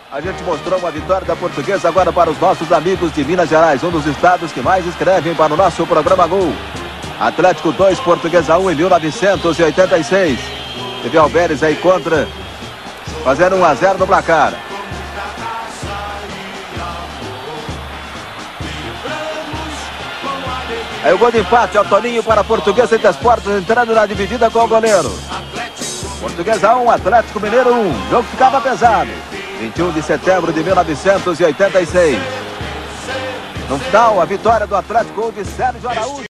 A gente mostrou uma vitória da Portuguesa agora para os nossos amigos de Minas Gerais, um dos estados que mais escrevem para o nosso programa Gol. Atlético 2, Portuguesa 1 em 1986. Teve Alberes aí contra, fazendo 1-0 no placar. Aí o gol de empate, é o Toninho para a Portuguesa e Desportos, entrando na dividida com o goleiro. Portuguesa 1, Atlético Mineiro 1. O jogo ficava pesado. 21 de setembro de 1986. No final, a vitória do Atlético, gol de Sérgio Araújo.